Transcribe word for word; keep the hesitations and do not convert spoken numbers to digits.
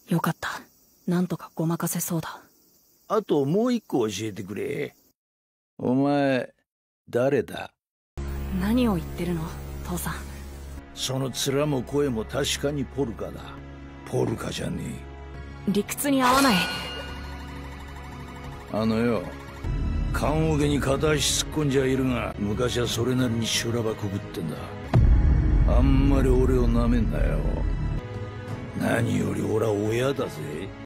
よかった。なんとかごまかせそうだ。 あともう一個教えてくれ。お前誰だ？ 何を言ってるの父さん。 その面も声も確かにポルカだ。ポルカじゃねえ。理屈に合わない。 あのよ、棺桶に片足突っ込んじゃいるが、昔はそれなりに修羅場くぐってんだ。あんまり俺をなめんなよ。何より俺は親だぜ。